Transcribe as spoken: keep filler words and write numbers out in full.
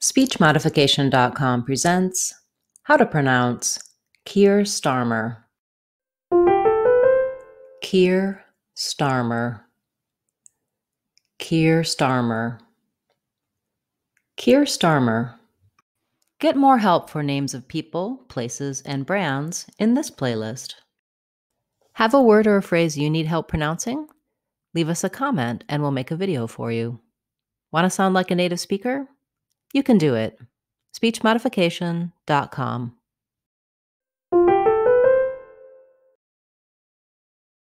speech modification dot com presents How to Pronounce Keir Starmer. Keir Starmer. Keir Starmer. Keir Starmer. Get more help for names of people, places, and brands in this playlist. Have a word or a phrase you need help pronouncing? Leave us a comment and we'll make a video for you. Want to sound like a native speaker? You can do it. speech modification dot com.